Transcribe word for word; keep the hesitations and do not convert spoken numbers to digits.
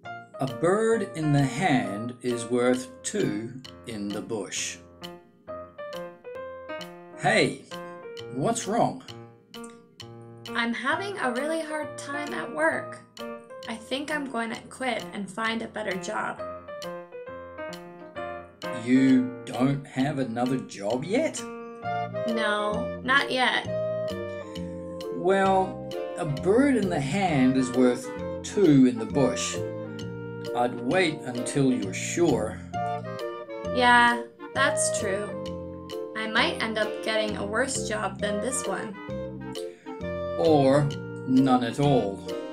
A bird in the hand is worth two in the bush. Hey, what's wrong? I'm having a really hard time at work. I think I'm going to quit and find a better job. You don't have another job yet? No, not yet. Well, a bird in the hand is worth two in the bush. I'd wait until you're sure. Yeah, that's true. I might end up getting a worse job than this one. Or none at all.